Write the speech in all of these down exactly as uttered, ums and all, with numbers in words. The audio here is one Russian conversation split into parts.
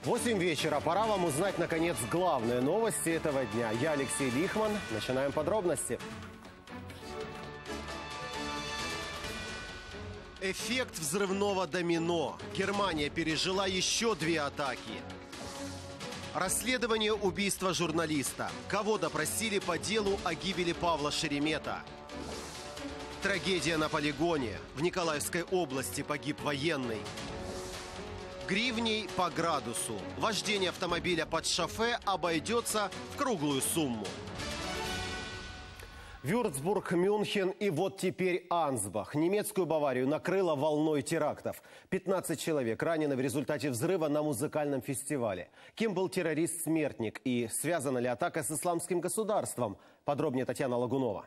восемь вечера. Пора вам узнать, наконец, главные новости этого дня. Я Алексей Лихман. Начинаем подробности. Эффект взрывного домино. Германия пережила еще две атаки. Расследование убийства журналиста. Кого допросили по делу о гибели Павла Шеремета. Трагедия на полигоне. В Николаевской области погиб военный. Гривней по градусу. Вождение автомобиля под шофе обойдется в круглую сумму. Вюрцбург, Мюнхен и вот теперь Ансбах. Немецкую Баварию накрыло волной терактов. пятнадцать человек ранены в результате взрыва на музыкальном фестивале. Кем был террорист-смертник и связана ли атака с исламским государством? Подробнее Татьяна Лагунова.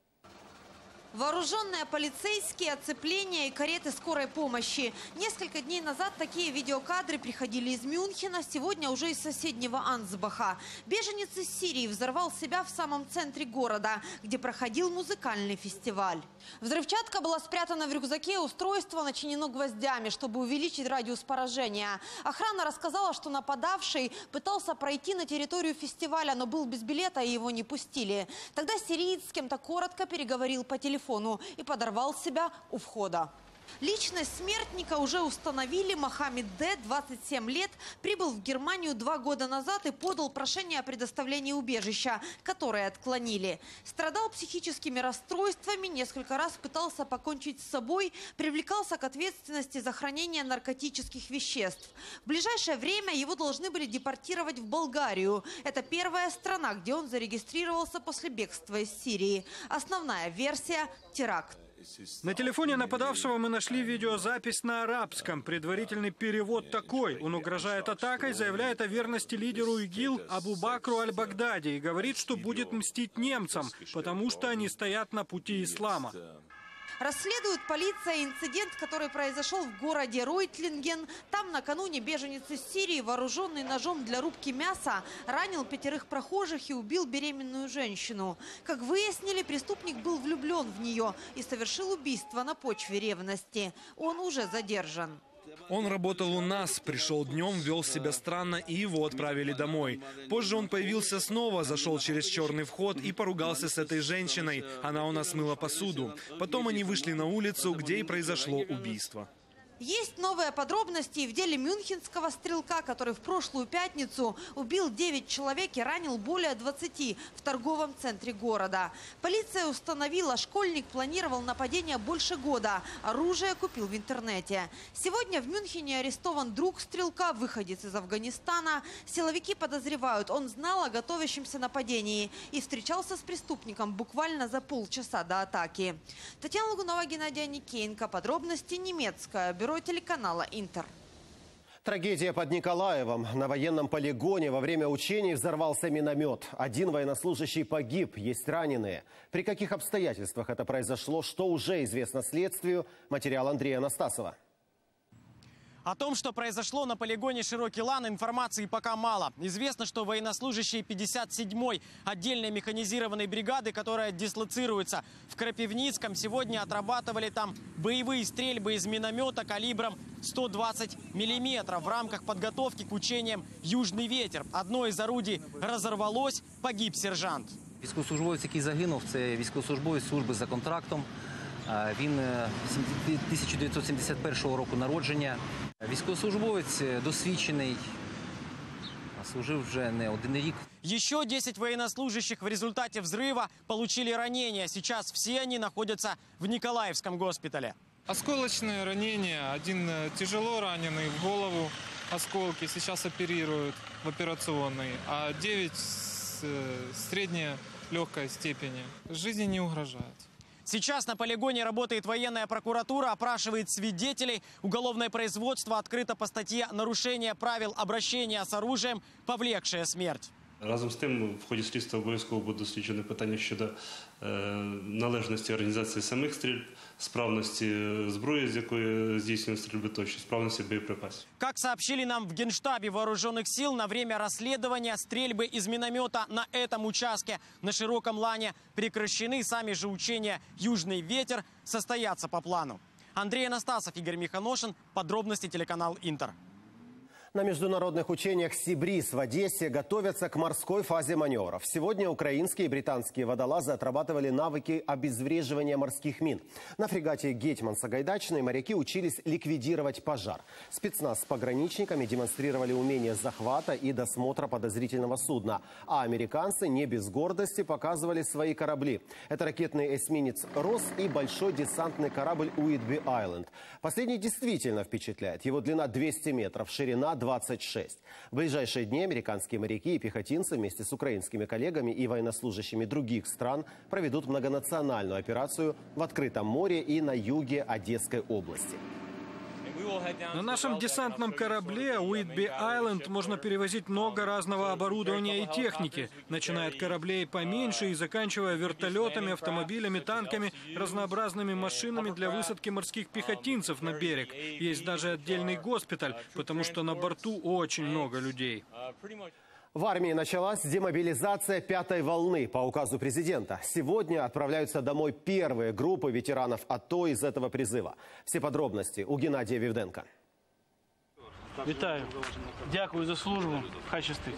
Вооруженные полицейские, оцепления и кареты скорой помощи. Несколько дней назад такие видеокадры приходили из Мюнхена, сегодня уже из соседнего Ансбаха. Беженец из Сирии взорвал себя в самом центре города, где проходил музыкальный фестиваль. Взрывчатка была спрятана в рюкзаке, устройство начинено гвоздями, чтобы увеличить радиус поражения. Охрана рассказала, что нападавший пытался пройти на территорию фестиваля, но был без билета и его не пустили. Тогда сириец с кем-то коротко переговорил по телефону и подорвал себя у входа. Личность смертника уже установили. Мохаммед Д., двадцать семь лет, прибыл в Германию два года назад и подал прошение о предоставлении убежища, которое отклонили. Страдал психическими расстройствами, несколько раз пытался покончить с собой, привлекался к ответственности за хранение наркотических веществ. В ближайшее время его должны были депортировать в Болгарию. Это первая страна, где он зарегистрировался после бегства из Сирии. Основная версия – теракт. На телефоне нападавшего мы нашли видеозапись на арабском. Предварительный перевод такой. Он угрожает атакой, заявляет о верности лидеру ИГИЛ Абу Бакру аль-Багдади и говорит, что будет мстить немцам, потому что они стоят на пути ислама. Расследует полиция инцидент, который произошел в городе Ройтлинген. Там накануне беженец из Сирии, вооруженный ножом для рубки мяса, ранил пятерых прохожих и убил беременную женщину. Как выяснили, преступник был влюблен в нее и совершил убийство на почве ревности. Он уже задержан. Он работал у нас, пришел днем, вел себя странно, и его отправили домой. Позже он появился снова, зашел через черный вход и поругался с этой женщиной. Она у нас мыла посуду. Потом они вышли на улицу, где и произошло убийство. Есть новые подробности в деле мюнхенского стрелка, который в прошлую пятницу убил девять человек и ранил более двадцати в торговом центре города. Полиция установила, школьник планировал нападение больше года. Оружие купил в интернете. Сегодня в Мюнхене арестован друг стрелка, выходец из Афганистана. Силовики подозревают, он знал о готовящемся нападении и встречался с преступником буквально за полчаса до атаки. Татьяна Лагунова, Геннадий Аникеенко. Подробности немецкое бюро телеканала «Интер». Трагедия под Николаевом. На военном полигоне во время учений взорвался миномет. Один военнослужащий погиб, есть раненые. При каких обстоятельствах это произошло, что уже известно следствию, материал Андрея Анастасова. О том, что произошло на полигоне Широкий Лан, информации пока мало. Известно, что военнослужащие пятьдесят седьмой отдельной механизированной бригады, которая дислоцируется в Крапивницком, сегодня отрабатывали там боевые стрельбы из миномета калибром сто двадцать миллиметров в рамках подготовки к учениям «Южный ветер». Одно из орудий разорвалось, погиб сержант. Військовослужбовець, який загинув, це військовослужбовець служби за контрактом. Він тисяча дев'ятсот сімдесят першого року народження. Військовослужбовець досвідчений, служив вже не один рік. Еще десять военнослужащих в результате взрыва получили ранения. Сейчас все они находятся в Николаевском госпитале. Осколочные ранения. Один тяжело раненый в голову, осколки. Сейчас оперируют в операционной. А девять средней легкой степени. Жизни не угрожает. Сейчас на полигоне работает военная прокуратура, опрашивает свидетелей. Уголовное производство открыто по статье «Нарушение правил обращения с оружием, повлекшее смерть». Разом з тим, в ході слідства обов'язково буде досліджено питання щодо е, належності організації самих стрільб, справності зброї, з якої здійснюють стрільби тощо, справності боєприпасів. Как сообщили нам в Генштабе Вооруженных сил, на время расследования стрельбы из миномета на этом участке на Широком Лане прекращены. Сами же учения «Южный ветер» состоятся по плану. Андрей Анастасов, Игорь Миханошин. Подробности телеканал «Интер». На международных учениях «Сибриз» в Одессе готовятся к морской фазе маневров. Сегодня украинские и британские водолазы отрабатывали навыки обезвреживания морских мин. На фрегате «Гетьман Сагайдачный» моряки учились ликвидировать пожар. Спецназ с пограничниками демонстрировали умение захвата и досмотра подозрительного судна. А американцы не без гордости показывали свои корабли. Это ракетный эсминец «Росс» и большой десантный корабль «Уитби Айленд». Последний действительно впечатляет. Его длина двести метров, ширина двадцать шесть. В ближайшие дни американские моряки и пехотинцы вместе с украинскими коллегами и военнослужащими других стран проведут многонациональную операцию в открытом море и на юге Одесской области. На нашем десантном корабле «Уитби Айленд» можно перевозить много разного оборудования и техники, начиная от кораблей поменьше и заканчивая вертолетами, автомобилями, танками, разнообразными машинами для высадки морских пехотинцев на берег. Есть даже отдельный госпиталь, потому что на борту очень много людей. В армии началась демобилизация пятой волны по указу президента. Сегодня отправляются домой первые группы ветеранов АТО из этого призыва. Все подробности у Геннадия Вивденко. Вітаю. Дякую за службу. Хай щастить.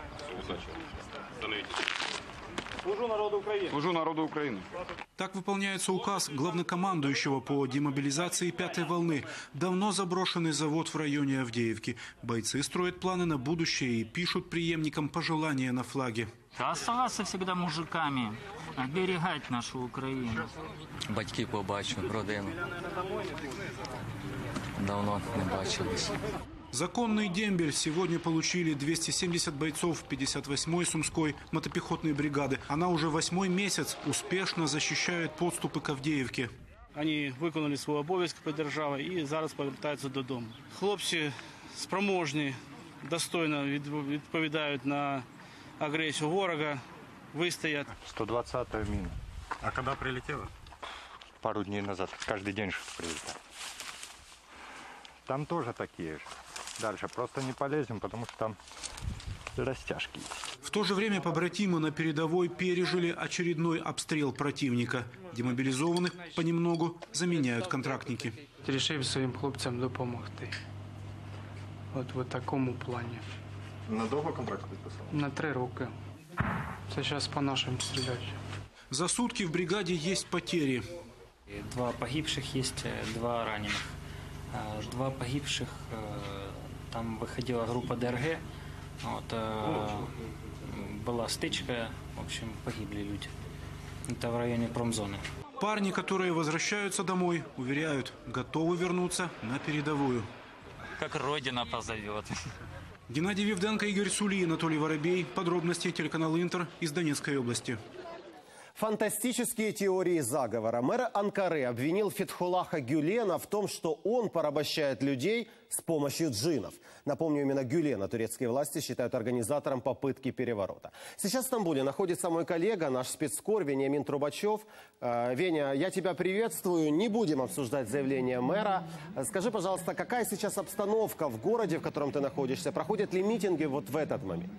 Служу народу Украины. Служу народу Украины. Так выполняется указ главнокомандующего по демобилизации пятой волны. Давно заброшенный завод в районе Авдеевки. Бойцы строят планы на будущее и пишут преемникам пожелания на флаге. Оставаться всегда мужиками, оберегать нашу Украину. Батьки побачу, родину. Давно не бачились. Законный дембель сегодня получили двести семьдесят бойцов пятьдесят восьмой Сумской мотопехотной бригады. Она уже восьмой месяц успешно защищает подступы к Авдеевке. Вони виконали свій обов'язок перед державою і зараз повертаються додому. Хлопці спроможні, достойно відповідають на агресію ворога, вистоять. сто двадцатая мина. А когда прилетела? Пару дней назад. Каждый день прилетает. Там тоже такие же. Дальше просто не полезем, потому что там растяжки есть. В то же время побратимы на передовой пережили очередной обстрел противника. Демобилизованных понемногу заменяют контрактники. Рішив своїм хлопцям допомогти. От в такому плані. Надовго контракт підписали? На три роки. Це зараз по нашим стріляють. За сутки в бригаде есть потери. Два погибших есть, два раненых. Два погибших, там выходила группа ДРГ, вот, была стычка, в общем, погибли люди. Это в районе промзоны. Парни, которые возвращаются домой, уверяют, готовы вернуться на передовую. Как Родина позовет. Геннадий Вивденко, Игорь Сули, Анатолий Воробей. Подробности телеканал Интер из Донецкой области. Фантастические теории заговора. Мэр Анкары обвинил Фетхуллаха Гюлена в том, что он порабощает людей с помощью джиннов. Напомню, именно Гюлена турецкие власти считают организатором попытки переворота. Сейчас в Стамбуле находится мой коллега, наш спецкор Вениамин Трубачев. Веня, я тебя приветствую. Не будем обсуждать заявление мэра. Скажи, пожалуйста, какая сейчас обстановка в городе, в котором ты находишься? Проходят ли митинги вот в этот момент?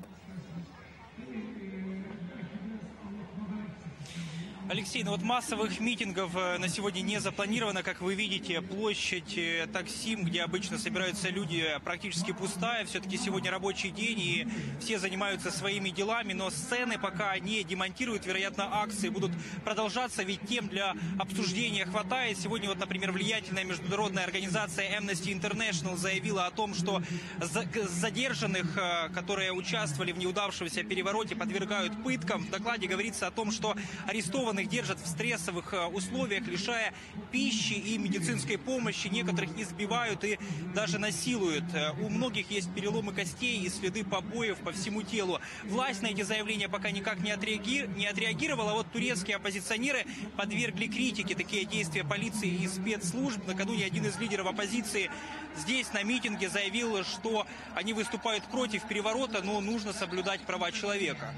Алексей, ну вот массовых митингов на сегодня не запланировано. Как вы видите, площадь Таксим, где обычно собираются люди, практически пустая. Все-таки сегодня рабочий день, и все занимаются своими делами. Но сцены пока не демонтируют. Вероятно, акции будут продолжаться, ведь тем для обсуждения хватает. Сегодня, вот, например, влиятельная международная организация Amnesty International заявила о том, что задержанных, которые участвовали в неудавшемся перевороте, подвергают пыткам. В докладе говорится о том, что арестованных держат в стрессовых условиях, лишая пищи и медицинской помощи. Некоторых избивают и даже насилуют. У многих есть переломы костей и следы побоев по всему телу. Власть на эти заявления пока никак не отреагировала. А вот турецкие оппозиционеры подвергли критике такие действия полиции и спецслужб. Накануне один из лидеров оппозиции здесь на митинге заявил, что они выступают против переворота, но нужно соблюдать права человека.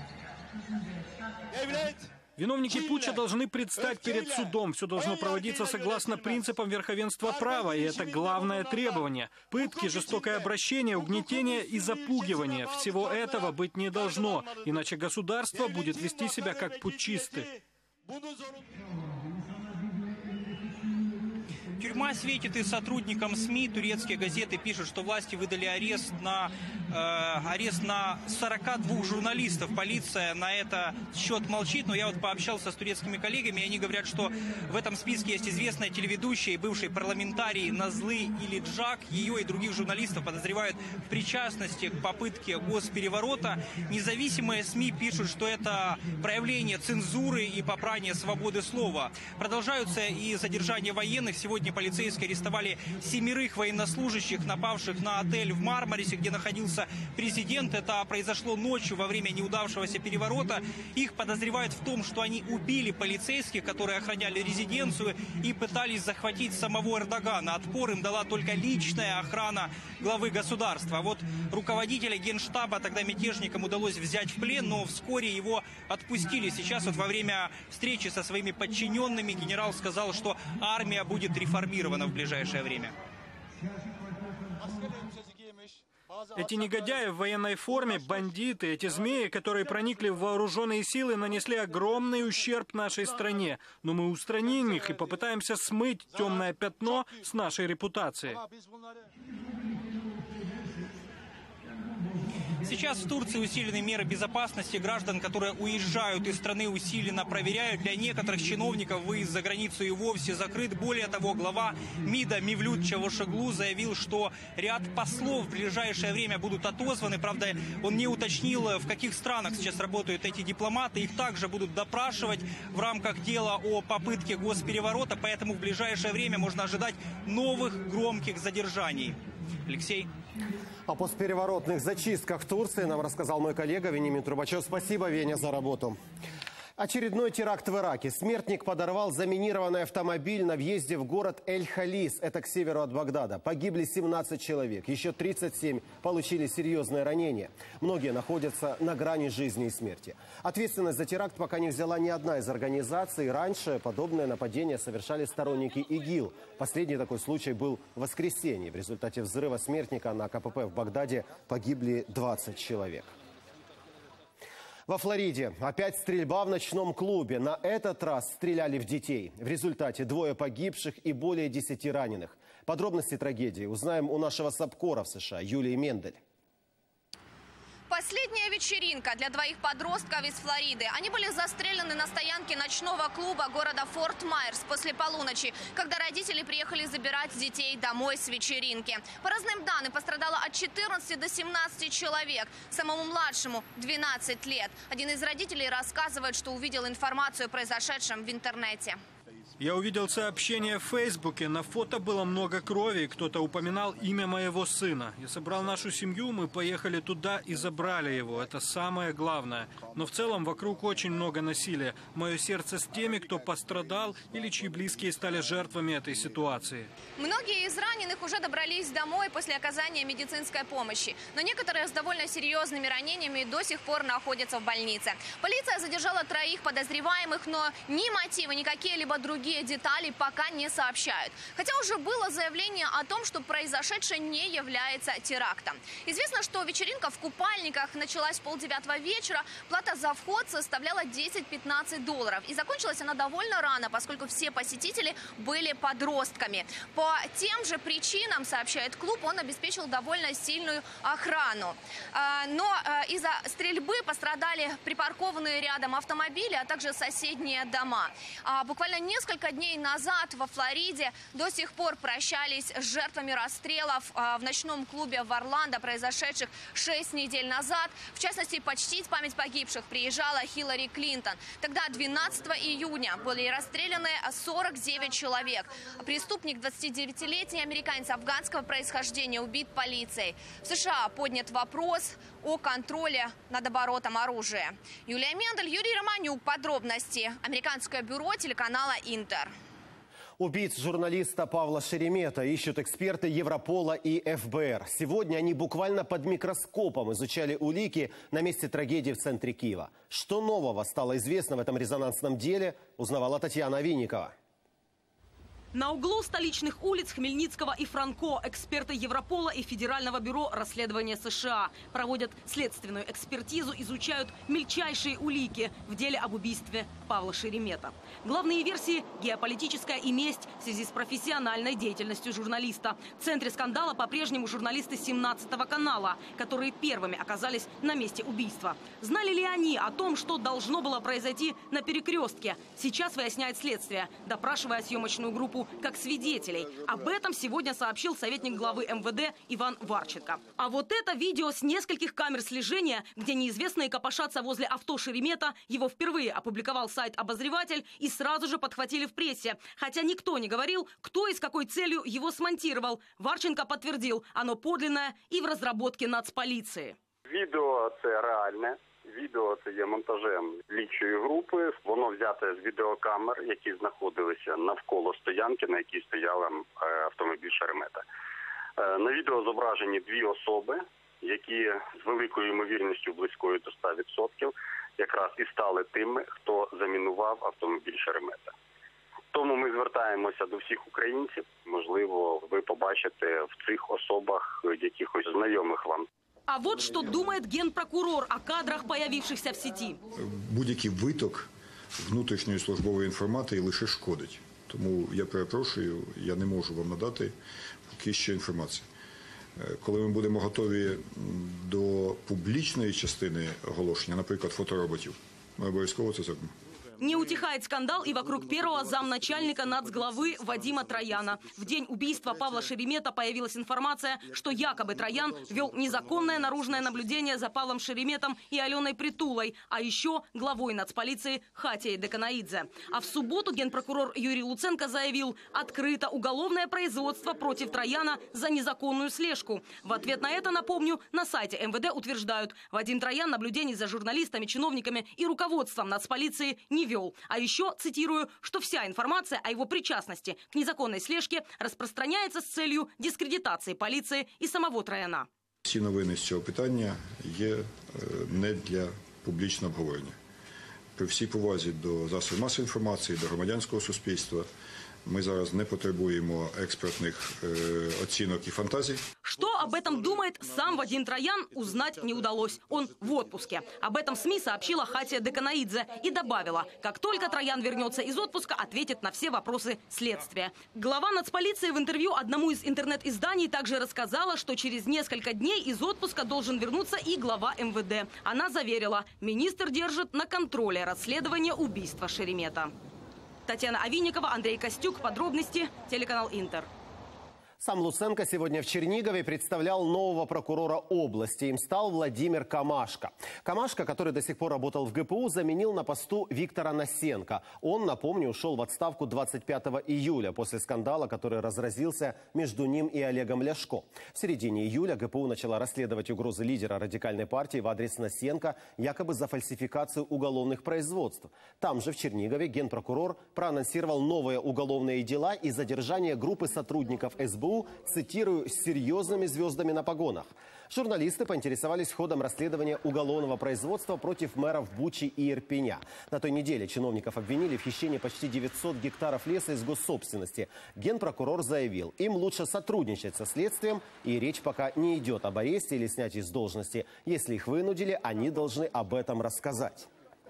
Виновники путча должны предстать перед судом. Все должно проводиться согласно принципам верховенства права, и это главное требование. Пытки, жестокое обращение, угнетение и запугивание. Всего этого быть не должно, иначе государство будет вести себя как путчисты. тюрьма светит и сотрудникам СМИ. Турецкие газеты пишут, что власти выдали арест на, э, арест на сорока двух журналистов. Полиция на это счет молчит, но я вот пообщался с турецкими коллегами, и они говорят, что в этом списке есть известная телеведущая и бывший парламентарий Назлы Илиджак. Ее и других журналистов подозревают в причастности к попытке госпереворота. Независимые СМИ пишут, что это проявление цензуры и попрание свободы слова. Продолжаются и задержания военных. Сегодня полицейские арестовали семерых военнослужащих, напавших на отель в Мармарисе, где находился президент. Это произошло ночью во время неудавшегося переворота. Их подозревают в том, что они убили полицейских, которые охраняли резиденцию, и пытались захватить самого Эрдогана. Отпор им дала только личная охрана главы государства. А вот руководителя Генштаба тогда мятежникам удалось взять в плен, но вскоре его отпустили. Сейчас вот во время встречи со своими подчиненными генерал сказал, что армия будет реформирована в ближайшее время. Эти негодяи в военной форме, бандиты, эти змеи, которые проникли в вооруженные силы, нанесли огромный ущерб нашей стране. Но мы устраним их и попытаемся смыть темное пятно с нашей репутации. Сейчас в Турции усилены меры безопасности. Граждан, которые уезжают из страны, усиленно проверяют. Для некоторых чиновников выезд за границу и вовсе закрыт. Более того, глава МИДа Мевлют Чавушоглу заявил, что ряд послов в ближайшее время будут отозваны. Правда, он не уточнил, в каких странах сейчас работают эти дипломаты. Их также будут допрашивать в рамках дела о попытке госпереворота. Поэтому в ближайшее время можно ожидать новых громких задержаний. Алексей. О постпереворотных зачистках в Турции нам рассказал мой коллега Венимин Трубачев. Спасибо, Веня, за работу. Очередной теракт в Ираке. Смертник подорвал заминированный автомобиль на въезде в город Эль-Халис. Это к северу от Багдада. Погибли семнадцать человек. Еще тридцать семь получили серьезные ранения. Многие находятся на грани жизни и смерти. Ответственность за теракт пока не взяла ни одна из организаций. Раньше подобное нападение совершали сторонники ИГИЛ. Последний такой случай был в воскресенье. В результате взрыва смертника на КПП в Багдаде погибли двадцать человек. Во Флориде опять стрельба в ночном клубе. На этот раз стреляли в детей. В результате двое погибших и более десяти раненых. Подробности трагедии узнаем у нашего САПКОРа в США Юлии Мендель. Последняя вечеринка для двоих подростков из Флориды. Они были застрелены на стоянке ночного клуба города Форт Майерс после полуночи, когда родители приехали забирать детей домой с вечеринки. По разным данным, пострадало от четырнадцати до семнадцати человек. Самому младшему двенадцать лет. Один из родителей рассказывает, что увидел информацию о произошедшем в интернете. Я увидел сообщение в Фейсбуке. На фото было много крови. Кто-то упоминал имя моего сына. Я собрал нашу семью, мы поехали туда и забрали его. Это самое главное. Но в целом вокруг очень много насилия. Мое сердце с теми, кто пострадал или чьи близкие стали жертвами этой ситуации. Многие из раненых уже добрались домой после оказания медицинской помощи. Но некоторые с довольно серьезными ранениями до сих пор находятся в больнице. Полиция задержала троих подозреваемых, но ни мотивы, ни какие-либо другие детали пока не сообщают. Хотя уже было заявление о том, что произошедшее не является терактом. Известно, что вечеринка в купальниках началась в полдевятого вечера. Плата за вход составляла десять-пятнадцать долларов. И закончилась она довольно рано, поскольку все посетители были подростками. По тем же причинам, сообщает клуб, он обеспечил довольно сильную охрану. Но из-за стрельбы пострадали припаркованные рядом автомобили, а также соседние дома. Буквально несколько Несколько дней назад во Флориде до сих пор прощались с жертвами расстрелов в ночном клубе в Орландо, произошедших шесть недель назад. В частности, почтить память погибших приезжала Хиллари Клинтон. Тогда двенадцатого июня были расстреляны сорок девять человек. Преступник, двадцатидевятилетний американец афганского происхождения, убит полицией. В США поднят вопрос о контроле над оборотом оружия. Юлия Мендель, Юрий Романюк. Подробности. Американское бюро телеканала Интер. Убийц журналиста Павла Шеремета ищут эксперты Европола и эф бэ эр. Сегодня они буквально под микроскопом изучали улики на месте трагедии в центре Киева. Что нового стало известно в этом резонансном деле, узнавала Татьяна Винникова. На углу столичных улиц Хмельницкого и Франко эксперты Европола и Федерального бюро расследования США проводят следственную экспертизу, изучают мельчайшие улики в деле об убийстве Павла Шеремета. Главные версии – геополитическая и месть в связи с профессиональной деятельностью журналиста. В центре скандала по-прежнему журналисты семнадцатого канала, которые первыми оказались на месте убийства. Знали ли они о том, что должно было произойти на перекрестке? Сейчас выясняет следствие, допрашивая съемочную группу как свидетелей. Об этом сегодня сообщил советник главы эм вэ дэ Иван Варченко. А вот это видео с нескольких камер слежения, где неизвестные копошатся возле авто Шеремета, его впервые опубликовал сайт «Обозреватель» и сразу же подхватили в прессе. Хотя никто не говорил, кто и с какой целью его смонтировал. Варченко подтвердил, оно подлинное и в разработке нацполиции. Відео – це реальне. Відео – це є монтажем слідчої групи. Воно взяте з відеокамер, які знаходилися навколо стоянки, на якій стояв автомобіль Шеремета. На відео зображені дві особи, які з великою ймовірністю близькою до ста відсотків якраз і стали тими, хто замінував автомобіль Шеремета. Тому ми звертаємося до всіх українців. Можливо, ви побачите в цих особах якихось знайомих вам. А вот что думает генпрокурор о кадрах, появившихся в сети. Будь-який виток внутрішньої службової інформації лише шкодить. Тому я перепрошую, я не можу вам надати поки що інформації. Коли ми будемо готові до публічної частини оголошення, наприклад, фотороботів, ми обов'язково це зробимо. Не утихает скандал и вокруг первого замначальника нацглавы Вадима Трояна. В день убийства Павла Шеремета появилась информация, что якобы Троян вел незаконное наружное наблюдение за Павлом Шереметом и Аленой Притулой, а еще главой нацполиции Хатией Деканаидзе. А в субботу генпрокурор Юрий Луценко заявил, открыто уголовное производство против Трояна за незаконную слежку. В ответ на это, напомню, на сайте эм вэ дэ утверждают, Вадим Троян наблюдений за журналистами, чиновниками и руководством нацполиции не вел. А еще, цитирую, что вся информация о его причастности к незаконной слежке распространяется с целью дискредитации полиции и самого Трояна. Всі новини з цього питання є не для публічного обговорення. При всій повазі до засобів масової інформації, до громадянського суспільства, мы зараз не потребуємо экспертных э, оценок и фантазий. Что об этом думает сам Вадим Троян, узнать не удалось. Он в отпуске. Об этом СМИ сообщила Хатия Деканаидзе и добавила, как только Троян вернется из отпуска, ответит на все вопросы следствия. Глава нацполиции в интервью одному из интернет-изданий также рассказала, что через несколько дней из отпуска должен вернуться и глава эм вэ дэ. Она заверила, министр держит на контроле расследование убийства Шеремета. Татьяна Авинникова, Андрей Костюк. Подробности. Телеканал «Интер». Сам Луценко сегодня в Чернигове представлял нового прокурора области. Им стал Владимир Камашко. Камашко, который до сих пор работал в гэ пэ у, заменил на посту Виктора Насенко. Он, напомню, ушел в отставку двадцать пятого июля после скандала, который разразился между ним и Олегом Ляшко. В середине июля гэ пэ у начала расследовать угрозы лидера радикальной партии в адрес Насенко якобы за фальсификацию уголовных производств. Там же, в Чернигове, генпрокурор проанонсировал новые уголовные дела и задержание группы сотрудников эс бэ у, цитирую, с серьезными звездами на погонах. Журналисты поинтересовались ходом расследования уголовного производства против мэров Бучи и Ирпеня. На той неделе чиновников обвинили в хищении почти девятисот гектаров леса из госсобственности. Генпрокурор заявил, им лучше сотрудничать со следствием, и речь пока не идет об аресте или снятии с должности. Если их вынудили, они должны об этом рассказать.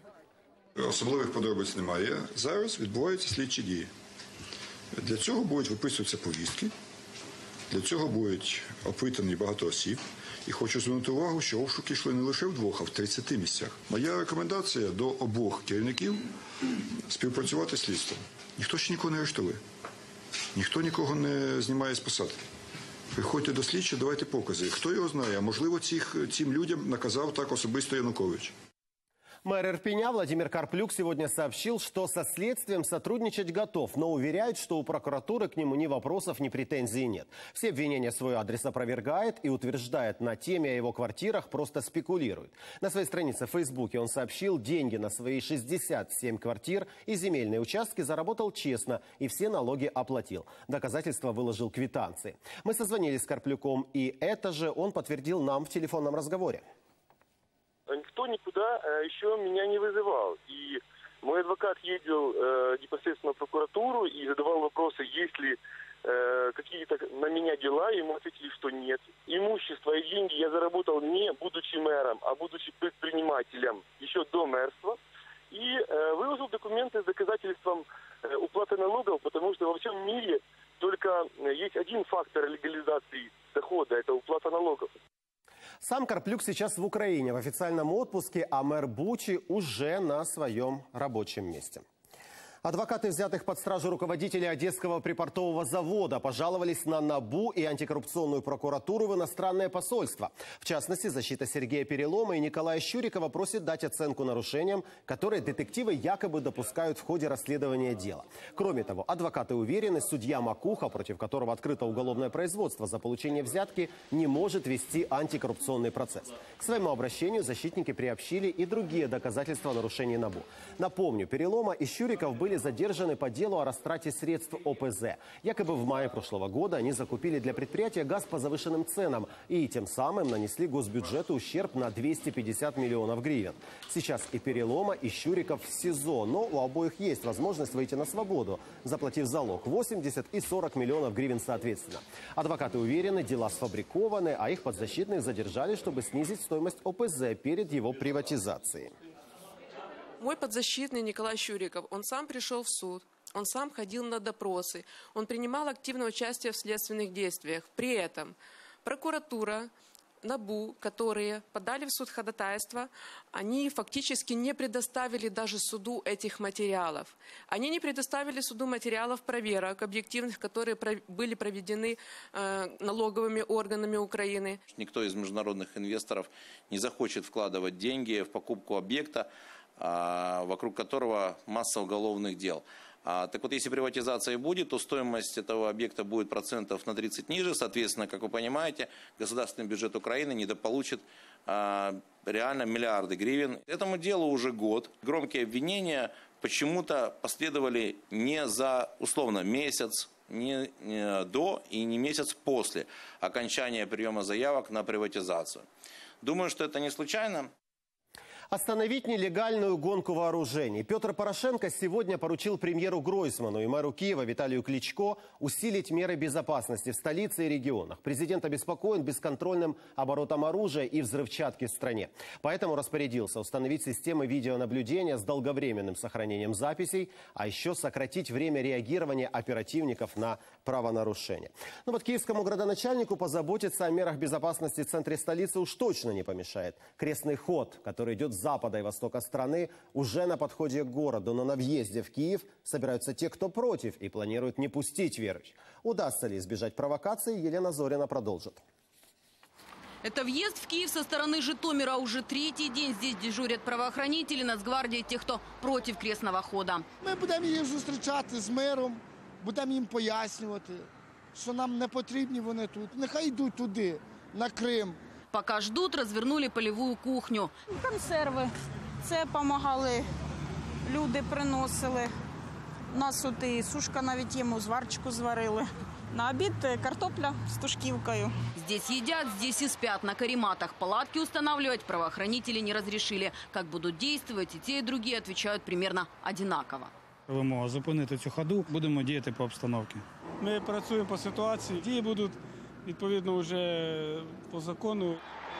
Особливих подробиць немає. Зараз відбуваються слідчі дії. Для цього будуть виписуватися повістки. Для цього будуть опитані багато осіб. І хочу звернути увагу, що обшуки йшли не лише в двох, а в тридцяти місцях. Моя рекомендація до обох керівників – співпрацювати з слідством. Ніхто ще нікого не арештує. Ніхто нікого не знімає з посади. Приходьте до слідчого, давайте покази. Хто його знає, а можливо цих, цим людям наказав так особисто Янукович. Мэр Ирпеня Владимир Карплюк сегодня сообщил, что со следствием сотрудничать готов, но уверяет, что у прокуратуры к нему ни вопросов, ни претензий нет. Все обвинения в свой адрес опровергает и утверждает, на теме о его квартирах просто спекулирует. На своей странице в Фейсбуке он сообщил, деньги на свои шестьдесят семь квартир и земельные участки заработал честно и все налоги оплатил. Доказательства выложил квитанции. Мы созвонились с Карплюком, и это же он подтвердил нам в телефонном разговоре. Никто никуда еще меня не вызывал. И Мой адвокат ездил э, непосредственно в прокуратуру и задавал вопросы, есть ли э, какие-то на меня дела. Ему ответили, что нет. Имущество и деньги я заработал не будучи мэром, а будучи предпринимателем еще до мэрства. И э, выложил документы с доказательством э, уплаты налогов, потому что во всем мире только есть один фактор легализации дохода – это уплата налогов. Сам Карплюк сейчас в Украине в официальном отпуске, а мэр Бучи уже на своем рабочем месте. Адвокаты взятых под стражу руководителей Одесского припортового завода пожаловались на НАБУ и антикоррупционную прокуратуру в иностранное посольство. В частности, защита Сергея Перелома и Николая Щурикова просит дать оценку нарушениям, которые детективы якобы допускают в ходе расследования дела. Кроме того, адвокаты уверены, судья Макуха, против которого открыто уголовное производство за получение взятки, не может вести антикоррупционный процесс. К своему обращению защитники приобщили и другие доказательства нарушений НАБУ. Напомню, Перелома и Щуриков были задержаны по делу о растрате средств О П З. Якобы в мае прошлого года они закупили для предприятия газ по завышенным ценам и тем самым нанесли госбюджету ущерб на двести пятьдесят миллионов гривен. Сейчас и Перелома, и Щуриков в СИЗО, но у обоих есть возможность выйти на свободу, заплатив залог восемьдесят и сорок миллионов гривен соответственно. Адвокаты уверены, дела сфабрикованы, а их подзащитных задержали, чтобы снизить стоимость О П З перед его приватизацией. Мой подзащитный Николай Щуриков, он сам пришел в суд, он сам ходил на допросы, он принимал активное участие в следственных действиях. При этом прокуратура, НАБУ, которые подали в суд ходатайство, они фактически не предоставили даже суду этих материалов. Они не предоставили суду материалов проверок объективных, которые были проведены э, налоговыми органами Украины. Никто из международных инвесторов не захочет вкладывать деньги в покупку объекта, вокруг которого масса уголовных дел. Так вот, если приватизация будет, то стоимость этого объекта будет процентов на тридцать ниже. Соответственно, как вы понимаете, государственный бюджет Украины недополучит реально миллиарды гривен. Этому делу уже год. Громкие обвинения почему-то последовали не за, условно, месяц, не до и не месяц после окончания приема заявок на приватизацию. Думаю, что это не случайно. Остановить нелегальную гонку вооружений. Петр Порошенко сегодня поручил премьеру Гройсману и мэру Киева Виталию Кличко усилить меры безопасности в столице и регионах. Президент обеспокоен бесконтрольным оборотом оружия и взрывчатки в стране. Поэтому распорядился установить системы видеонаблюдения с долговременным сохранением записей, а еще сократить время реагирования оперативников на правонарушения. Но вот киевскому градоначальнику позаботиться о мерах безопасности в центре столицы уж точно не помешает. Крестный ход, который идет с запада и востока страны, уже на подходе к городу, но на въезде в Киев собираются те, кто против, и планируют не пустить верующих. Удастся ли избежать провокаций, Елена Зорина продолжит. Это въезд в Киев со стороны Житомира. Уже третий день здесь дежурят правоохранители, Нацгвардии, тех, кто против крестного хода. Ми будемо їх зустрічати з миром, будемо їм пояснювати, що нам не потрібні вони тут. Нехай йдуть туди, на Крим. Пока ждут, развернули полевую кухню. Консерви. Це допомагали, люди приносили. У нас тут і сушка навіть є, ми зварчику зварили. На обід картопля з тушківкою. Здесь едят, здесь и спят. На карематах палатки устанавливать правоохранители не разрешили. Как будут действовать, и те, и другие отвечают примерно одинаково. Вимога зупинити цю ходу, будемо діяти по обстановці. Ми працюємо по ситуації, дії будуть відповідно уже по закону.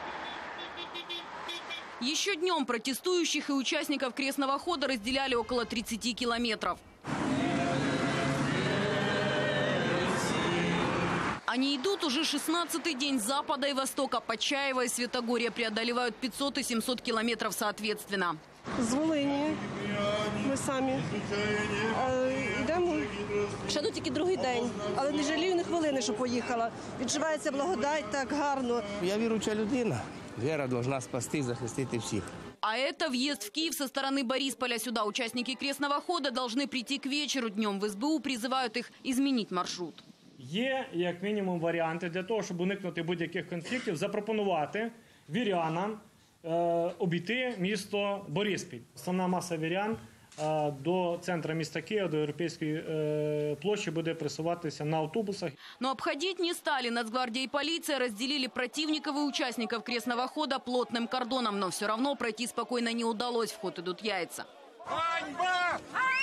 Еще днем протестующих и участников крестного хода разделяли около тридцати километров. Они идут уже шестнадцатый день с запада и востока. Почаево и Святогорье преодолевают пятьсот и семьсот километров соответственно. З Волині. Ми самі. Йдемо. Ще ну тільки другий день. Але не жалію ні хвилини, що поїхала. Відчувається благодать так гарно. Я віруюча людина. Вера должна спасти, захистити всіх. А это въезд в Киев со стороны Борисполя. Сюда участники крестного хода должны прийти к вечеру. Днем в С Б У призывают их изменить маршрут. Є, як мінімум, варіанти для того, щоб уникнути будь-яких конфліктів, запропонувати вірянам е, обійти місто Бориспіль. Основна маса вірян е, до центру міста Києва, до Європейської е, площі буде присуватися на автобусах. Но обходить не стали. Нацгвардия и полиция разделили противников и участников крестного хода плотным кордоном. Но все равно пройти спокойно не удалось. В ход идут яйца. Ганьба!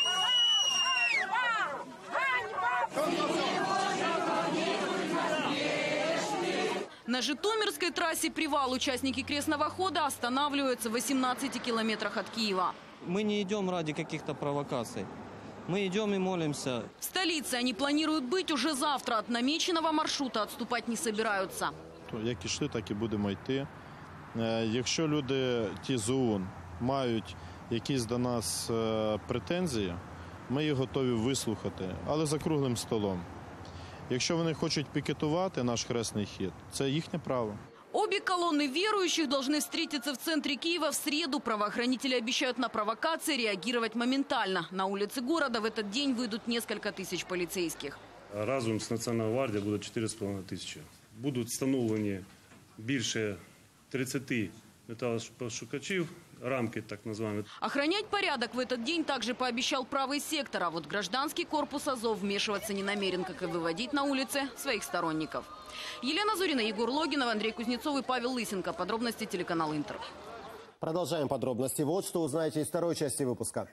На Житомирской трассе «Привал» участники крестного хода останавливаются в восемнадцати километрах от Киева. Мы не идем ради каких-то провокаций. Мы идем и молимся. В столице они планируют быть уже завтра. От намеченного маршрута отступать не собираются. Як ішли, так і будемо йти. Якщо люди, ті з ОУН, мають якісь до нас претензії, ми їх готові вислухати, але за круглим столом. Якщо вони хочуть пікетувати наш хресний хід, це їхнє право. Обе колонны верующих должны встретиться в центре Киева в среду. Правоохранители обещают на провокации реагировать моментально. На улицы города в этот день выйдут несколько тысяч полицейских. Разом з Національною гвардією буде чотири з половиною тисячі. Будуть встановлені більше тридцяти металошукачів, рамки так называемые. Охранять порядок в этот день также пообещал правый сектор. А вот гражданский корпус Азов вмешиваться не намерен, как и выводить на улицы своих сторонников. Елена Зурина, Егор Логинов, Андрей Кузнецов и Павел Лысенко. Подробности телеканал Интер. Продолжаем подробности. Вот что узнаете из второй части выпуска.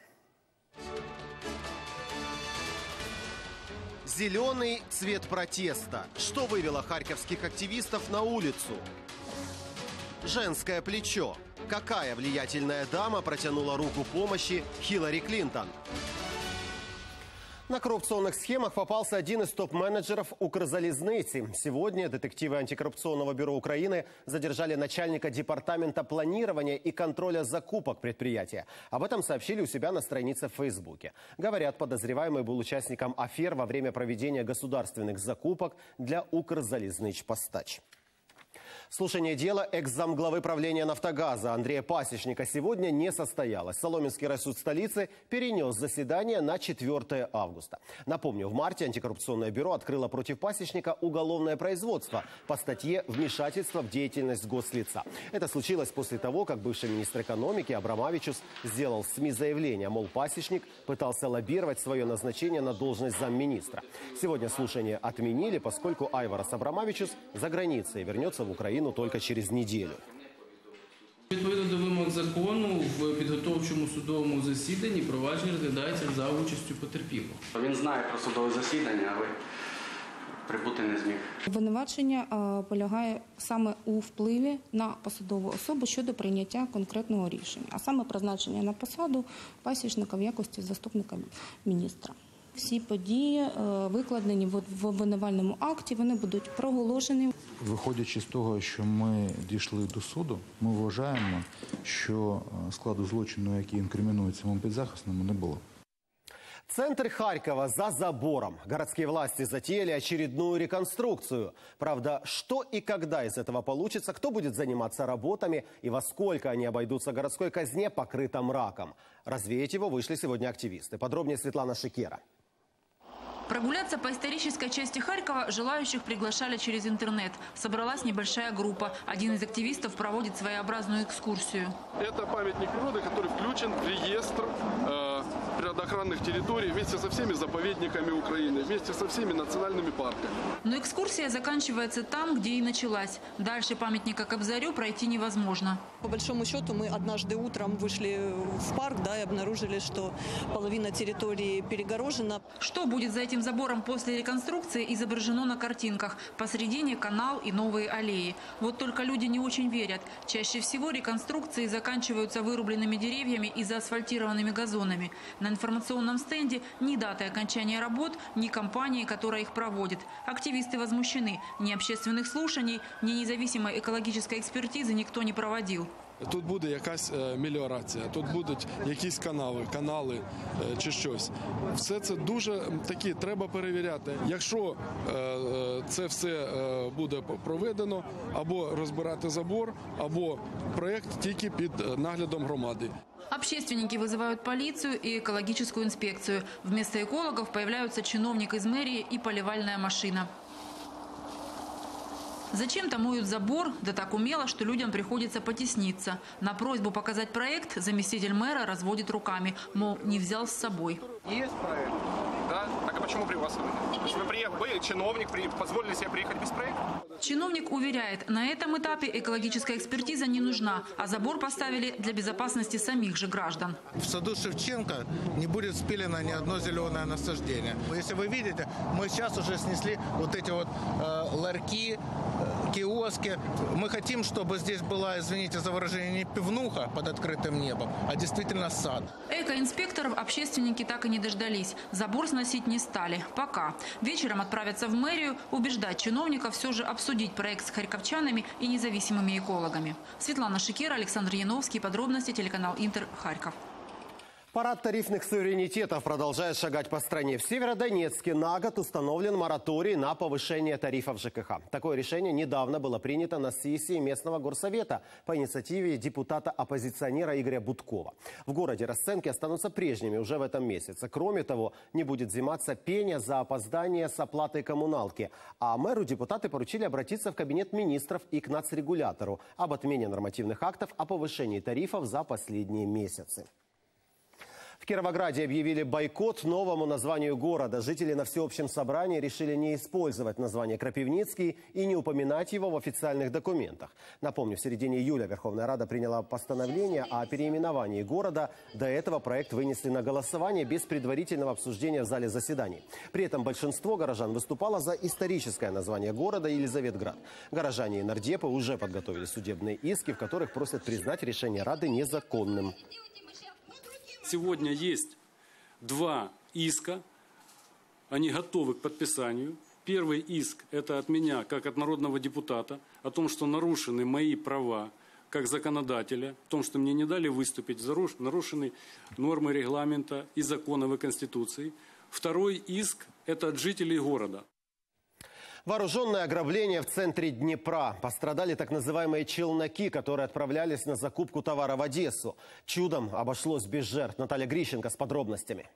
Зеленый цвет протеста. Что вывело харьковских активистов на улицу? Женское плечо. Какая влиятельная дама протянула руку помощи Хиллари Клинтон? На коррупционных схемах попался один из топ-менеджеров Укрзалезницы. Сегодня детективы антикоррупционного бюро Украины задержали начальника департамента планирования и контроля закупок предприятия. Об этом сообщили у себя на странице в Фейсбуке. Говорят, подозреваемый был участником афер во время проведения государственных закупок для Укрзалезничпостач. Слушание дела экс-замглавы правления «Нафтогаза» Андрея Пасечника сегодня не состоялось. Соломенский райсуд столицы перенес заседание на четвёртое августа. Напомню, в марте антикоррупционное бюро открыло против Пасечника уголовное производство по статье «Вмешательство в деятельность гослица». Это случилось после того, как бывший министр экономики Абрамавичус сделал в СМИ заявление, мол, Пасечник пытался лоббировать свое назначение на должность замминистра. Сегодня слушание отменили, поскольку Айварас Абрамавичус за границей вернется в Украину только через неделю. Відповідно до вимог закону, в підготовчому судовому засіданні провадження розглядається за участю потерпілого. Він знає про судове засідання, але прибути не зміг. Обвинувачення полягає саме у впливі на посадову особу щодо прийняття конкретного рішення, а саме призначення на посаду Пасічника в якості заступника міністра. Всі події викладені в обвинувальному акті, вони будуть проголошені. Виходячи з того, що ми дійшли до суду, ми вважаємо, що складу злочину, який інкримінується моєму підзахисному, не було. Центр Харькова за забором. Городские власти затеяли очередную реконструкцию. Правда, что и когда из этого получится, кто будет заниматься работами и во сколько они обойдутся городской казне, покрыто мраком. Развеять его вышли сегодня активисты. Подробнее Светлана Шикера. Прогуляться по исторической части Харькова желающих приглашали через интернет. Собралась небольшая группа. Один из активистов проводит своеобразную экскурсию. Это памятник природы, который включен в реестр э, природоохранных территорий вместе со всеми заповедниками Украины, вместе со всеми национальными парками. Но экскурсия заканчивается там, где и началась. Дальше памятника Кобзарю пройти невозможно. По большому счету мы однажды утром вышли в парк, да, и обнаружили, что половина территории перегорожена. Что будет за этим забором после реконструкции, изображено на картинках. Посредине канал и новые аллеи. Вот только люди не очень верят. Чаще всего реконструкции заканчиваются вырубленными деревьями и заасфальтированными газонами. На информационном стенде ни даты окончания работ, ни компании, которая их проводит. Активисты возмущены. Ни общественных слушаний, ни независимой экологической экспертизы никто не проводил. Тут буде якась меліорація, тут будуть якісь канали, канали чи щось. Все це дуже такі, треба перевіряти. Якщо це все буде проведено, або розбирати забор, або проєкт тільки під наглядом громади. Общественники вызывают полицию и экологическую инспекцию. Вместо экологов появляются чиновник из мэрии и поливальная машина. Зачем-то моют забор, да так умело, что людям приходится потесниться. На просьбу показать проект заместитель мэра разводит руками, мол, не взял с собой. Есть проект, да? Так почему при вас? То есть вы приехали, вы чиновник, при, позволили себе приехать без проекта? Чиновник уверяет, на этом этапе экологическая экспертиза не нужна, а забор поставили для безопасности самих же граждан. В саду Шевченко не будет спилено ни одно зеленое насаждение. Если вы видите, мы сейчас уже снесли вот эти вот э, ларьки, э, киоски. Мы хотим, чтобы здесь была, извините за выражение, не пивнуха под открытым небом, а действительно сад. Экоинспекторов общественники так и не дождались. Забор сносить не стали. Пока. Вечером отправятся в мэрию убеждать чиновников все же обсудить проект с харьковчанами и независимыми экологами. Светлана Шикера, Александр Яновский. Подробности телеканал Интер, Харьков. Парад тарифных суверенитетов продолжает шагать по стране. В Северодонецке на год установлен мораторий на повышение тарифов ЖКХ. Такое решение недавно было принято на сессии местного горсовета по инициативе депутата-оппозиционера Игоря Будкова. В городе расценки останутся прежними уже в этом месяце. Кроме того, не будет взиматься пеня за опоздание с оплатой коммуналки. А мэру депутаты поручили обратиться в кабинет министров и к нацрегулятору об отмене нормативных актов о повышении тарифов за последние месяцы. В Кировограде объявили бойкот новому названию города. Жители на всеобщем собрании решили не использовать название Крапивницкий и не упоминать его в официальных документах. Напомню, в середине июля Верховная Рада приняла постановление о переименовании города. До этого проект вынесли на голосование без предварительного обсуждения в зале заседаний. При этом большинство горожан выступало за историческое название города Елизаветград. Горожане и нардепы уже подготовили судебные иски, в которых просят признать решение Рады незаконным. Сегодня есть два иска, они готовы к подписанию. Первый иск – это от меня, как от народного депутата, о том, что нарушены мои права как законодателя, в том, что мне не дали выступить, нарушены нормы регламента и законов и Конституции. Второй иск – это от жителей города. Вооруженное ограбление в центре Днепра. Пострадали так называемые челноки, которые отправлялись на закупку товара в Одессу. Чудом обошлось без жертв. Наталья Грищенко с подробностями.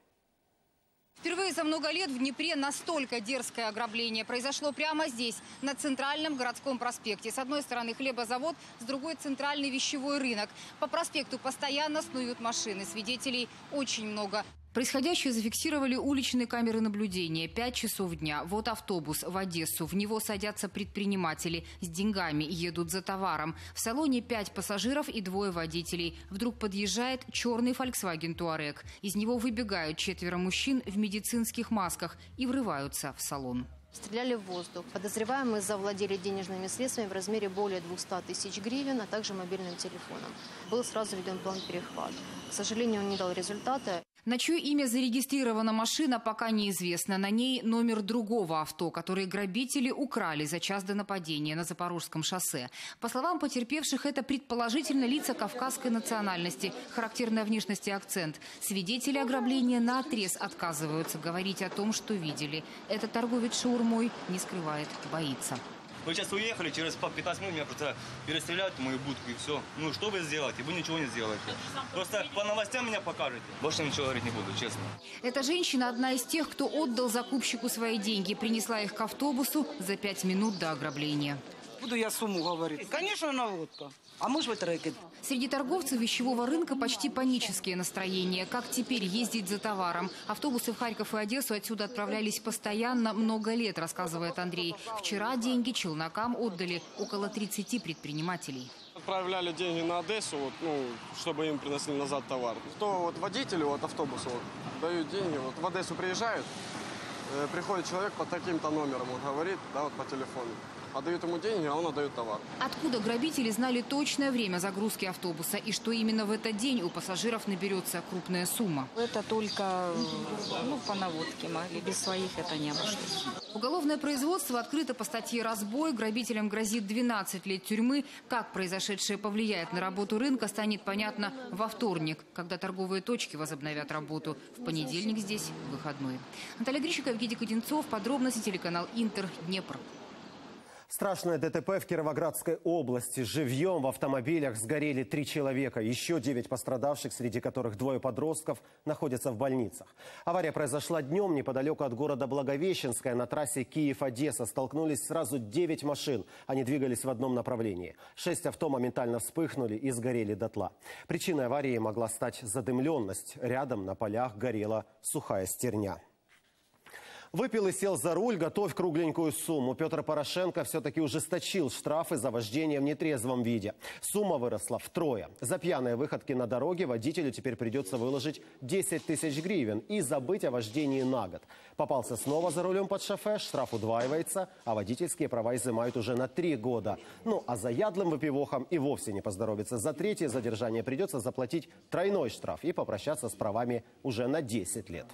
Впервые за много лет в Днепре настолько дерзкое ограбление произошло прямо здесь, на центральном городском проспекте. С одной стороны хлебозавод, с другой центральный вещевой рынок. По проспекту постоянно снуют машины, свидетелей очень много. Происходящее зафиксировали уличные камеры наблюдения. Пять часов дня. Вот автобус в Одессу. В него садятся предприниматели. С деньгами едут за товаром. В салоне пять пассажиров и двое водителей. Вдруг подъезжает черный Volkswagen Touareg. Из него выбегают четверо мужчин в медицинских масках и врываются в салон. Стреляли в воздух. Подозреваемые завладели денежными средствами в размере более двухсот тысяч гривен, а также мобильным телефоном. Был сразу введен план перехвата. К сожалению, он не дал результата. На чье имя зарегистрирована машина, пока неизвестно. На ней номер другого авто, который грабители украли за час до нападения на Запорожском шоссе. По словам потерпевших, это предположительно лица кавказской национальности. Характерная внешность и акцент. Свидетели ограбления наотрез отказываются говорить о том, что видели. Этот торговец шаурмой не скрывает, боится. Вы сейчас уехали, через пятнадцать минут меня просто перестреляют в мою будку и все. Ну что вы сделаете? Вы ничего не сделаете. Просто по новостям меня покажете. Больше ничего говорить не буду, честно. Эта женщина одна из тех, кто отдал закупщику свои деньги. Принесла их к автобусу за пять минут до ограбления. Буду я сумму говорить. Конечно, наводка. А мы же в рэкет. Среди торговцев вещевого рынка почти панические настроения. Как теперь ездить за товаром? Автобусы в Харьков и Одессу отсюда отправлялись постоянно много лет, рассказывает Андрей. Вчера деньги челнокам отдали около тридцати предпринимателей. Отправляли деньги на Одессу, вот, ну, чтобы им приносили назад товар. То вот водителю от автобуса вот, дают деньги, вот в Одессу приезжают, э, приходит человек под таким-то номером, он говорит, да, вот по телефону. Отдают ему деньги, а он отдает товар. Откуда грабители знали точное время загрузки автобуса и что именно в этот день у пассажиров наберется крупная сумма? Это только ну, по наводке могли, без своих это не обошлось. Уголовное производство открыто по статье «Разбой». Грабителям грозит двенадцать лет тюрьмы. Как произошедшее повлияет на работу рынка, станет понятно во вторник, когда торговые точки возобновят работу. В понедельник здесь выходной. Наталья Грищенко, Евгений Кудинцов. Подробности телеканал Интер, Днепр. Страшное ДТП в Кировоградской области. Живьем в автомобилях сгорели три человека. Еще девять пострадавших, среди которых двое подростков, находятся в больницах. Авария произошла днем неподалеку от города Благовещенская. На трассе Киев-Одесса столкнулись сразу девять машин. Они двигались в одном направлении. Шесть авто моментально вспыхнули и сгорели дотла. Причиной аварии могла стать задымленность. Рядом на полях горела сухая стерня. Выпил и сел за руль, готовь кругленькую сумму. Петр Порошенко все-таки ужесточил штрафы за вождение в нетрезвом виде. Сумма выросла втрое. За пьяные выходки на дороге водителю теперь придется выложить десять тысяч гривен и забыть о вождении на год. Попался снова за рулем под шофе, штраф удваивается, а водительские права изымают уже на три года. Ну а заядлым выпивохам и вовсе не поздоровится. За третье задержание придется заплатить тройной штраф и попрощаться с правами уже на десять лет.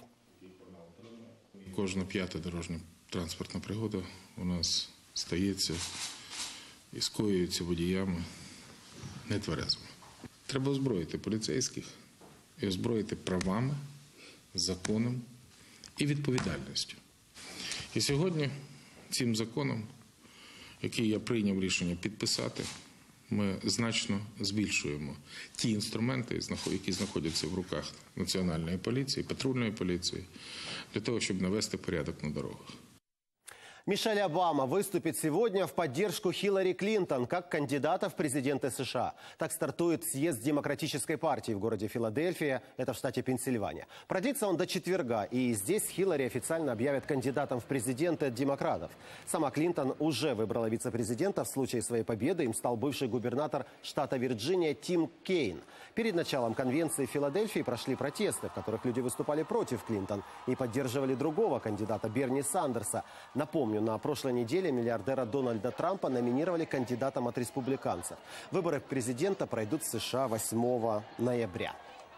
Кожна п'ята дорожньо-транспортна пригода у нас стається і скоюється водіями нетверезими. Треба озброїти поліцейських і озброїти правами, законом і відповідальністю. І сьогодні цим законом, який я прийняв рішення підписати, ми значно збільшуємо ті інструменти, які знаходяться в руках Національної поліції, патрульної поліції, для того, щоб навести порядок на дорогах. Мишель Обама выступит сегодня в поддержку Хиллари Клинтон как кандидата в президенты США. Так стартует съезд Демократической партии в городе Филадельфия, это в штате Пенсильвания. Продлится он до четверга, и здесь Хиллари официально объявят кандидатом в президенты от демократов. Сама Клинтон уже выбрала вице-президента. В случае своей победы им стал бывший губернатор штата Вирджиния Тим Кейн. Перед началом конвенции в Филадельфии прошли протесты, в которых люди выступали против Клинтон и поддерживали другого кандидата Берни Сандерса. Напомню, на прошлой неделе миллиардера Дональда Трампа номинировали кандидатом от республиканцев. Выборы президента пройдут в США восьмого ноября.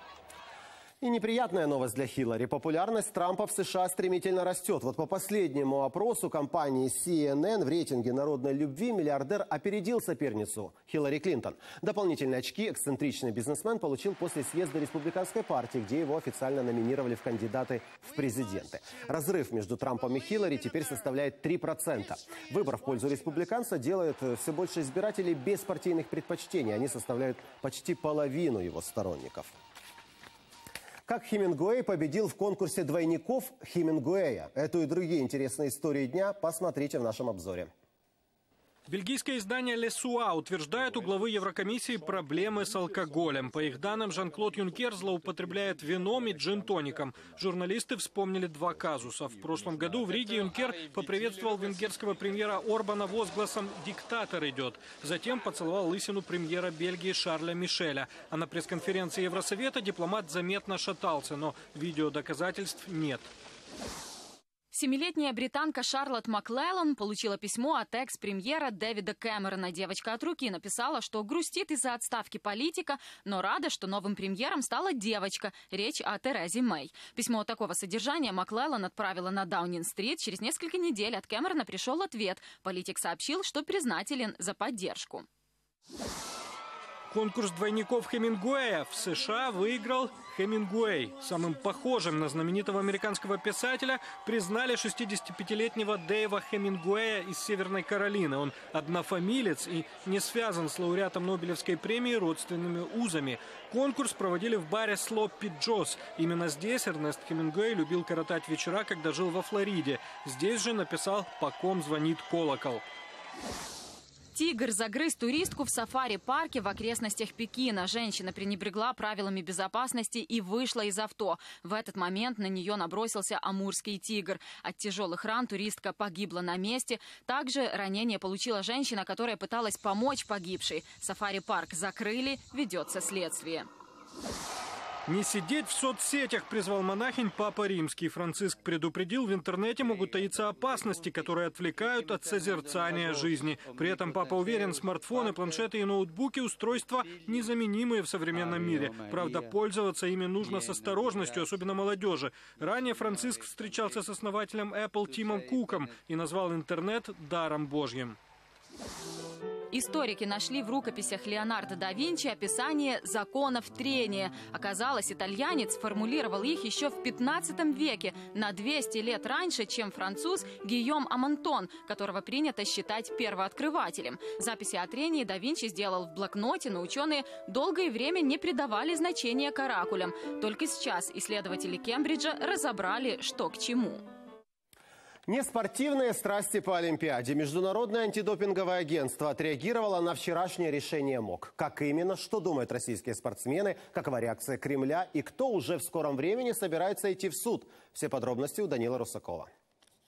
И неприятная новость для Хиллари. Популярность Трампа в США стремительно растет. Вот по последнему опросу компании си эн эн в рейтинге народной любви миллиардер опередил соперницу Хиллари Клинтон. Дополнительные очки эксцентричный бизнесмен получил после съезда республиканской партии, где его официально номинировали в кандидаты в президенты. Разрыв между Трампом и Хиллари теперь составляет три процента. Выбор в пользу республиканца делает все больше избирателей без партийных предпочтений. Они составляют почти половину его сторонников. Как Хемингуэй победил в конкурсе двойников Хемингуэя. Эту и другие интересные истории дня посмотрите в нашем обзоре. Бельгийское издание «Ле Суа» утверждает, у главы Еврокомиссии проблемы с алкоголем. По их данным, Жан-Клод Юнкер злоупотребляет вином и джин-тоником. Журналисты вспомнили два казуса. В прошлом году в Риге Юнкер поприветствовал венгерского премьера Орбана возгласом «Диктатор идет». Затем поцеловал лысину премьера Бельгии Шарля Мишеля. А на пресс-конференции Евросовета дипломат заметно шатался, но видеодоказательств нет. Семилетняя британка Шарлотт Маклеллан получила письмо от экс-премьера Дэвида Кэмерона. Девочка от руки написала, что грустит из-за отставки политика, но рада, что новым премьером стала девочка. Речь о Терезе Мэй. Письмо такого содержания Маклеллан отправила на Даунинг-стрит. Через несколько недель от Кэмерона пришел ответ. Политик сообщил, что признателен за поддержку. Конкурс двойников Хемингуэя в США выиграл Хемингуэй. Самым похожим на знаменитого американского писателя признали шестидесятипятилетнего Дэйва Хемингуэя из Северной Каролины. Он однофамилец и не связан с лауреатом Нобелевской премии родственными узами. Конкурс проводили в баре «Слоппи Джо's». Именно здесь Эрнест Хемингуэй любил коротать вечера, когда жил во Флориде. Здесь же написал «По ком звонит колокол». Тигр загрыз туристку в сафари-парке в окрестностях Пекина. Женщина пренебрегла правилами безопасности и вышла из авто. В этот момент на нее набросился амурский тигр. От тяжелых ран туристка погибла на месте. Также ранение получила женщина, которая пыталась помочь погибшей. Сафари-парк закрыли, ведется следствие. Не сидеть в соцсетях, призвал монахинь Папа Римский. Франциск предупредил, в интернете могут таиться опасности, которые отвлекают от созерцания жизни. При этом Папа уверен, смартфоны, планшеты и ноутбуки – устройства незаменимые в современном мире. Правда, пользоваться ими нужно с осторожностью, особенно молодежи. Ранее Франциск встречался с основателем Apple Тимом Куком и назвал интернет даром Божьим. Историки нашли в рукописях Леонардо да Винчи описание законов трения. Оказалось, итальянец сформулировал их еще в пятнадцатом веке, на двести лет раньше, чем француз Гийом Амонтон, которого принято считать первооткрывателем. Записи о трении да Винчи сделал в блокноте, но ученые долгое время не придавали значения каракулям. Только сейчас исследователи Кембриджа разобрали, что к чему. Неспортивные страсти по Олимпиаде. Международное антидопинговое агентство отреагировало на вчерашнее решение МОК. Как именно, что думают российские спортсмены, какова реакция Кремля и кто уже в скором времени собирается идти в суд. Все подробности у Данила Русакова.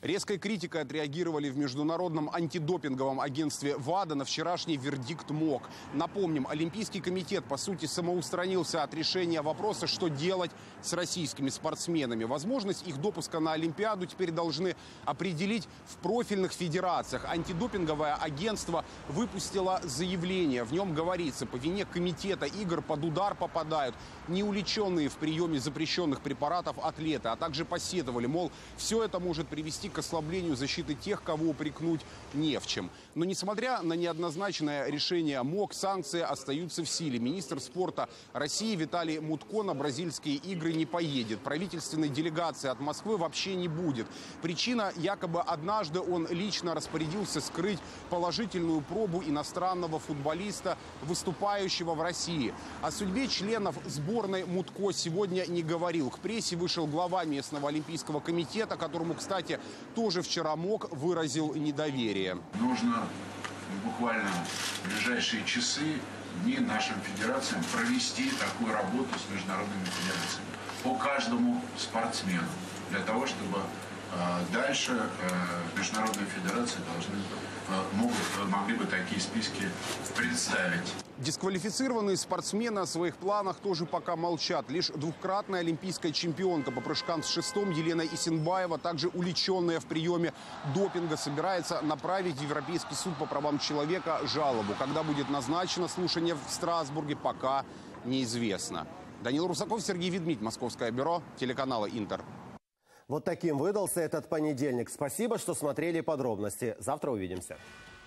Резкой критикой отреагировали в Международном антидопинговом агентстве ВАДА на вчерашний вердикт МОК. Напомним, Олимпийский комитет, по сути, самоустранился от решения вопроса, что делать с российскими спортсменами. Возможность их допуска на Олимпиаду теперь должны определить в профильных федерациях. Антидопинговое агентство выпустило заявление. В нем говорится, по вине комитета игр под удар попадают неуличенные в приеме запрещенных препаратов атлеты, а также посетовали, мол, все это может привести к ослаблению защиты тех, кого упрекнуть не в чем. Но несмотря на неоднозначное решение МОК, санкции остаются в силе. Министр спорта России Виталий Мутко на бразильские игры не поедет. Правительственной делегации от Москвы вообще не будет. Причина: якобы однажды он лично распорядился скрыть положительную пробу иностранного футболиста, выступающего в России. О судьбе членов сборной Мутко сегодня не говорил. К прессе вышел глава местного олимпийского комитета, которому, кстати, тоже вчера МОК выразил недоверие. Нужно буквально в ближайшие часы, дни нашим федерациям провести такую работу с международными федерациями по каждому спортсмену, для того, чтобы э, дальше э, международные федерации должны, э, могут, могли бы такие списки представить. Дисквалифицированные спортсмены о своих планах тоже пока молчат. Лишь двукратная олимпийская чемпионка по прыжкам с шестом Елена Исенбаева, также уличенная в приеме допинга, собирается направить в Европейский суд по правам человека жалобу. Когда будет назначено слушание в Страсбурге, пока неизвестно. Данил Русаков, Сергей Ведмидь, Московское бюро, телеканала «Интер». Вот таким выдался этот понедельник. Спасибо, что смотрели подробности. Завтра увидимся.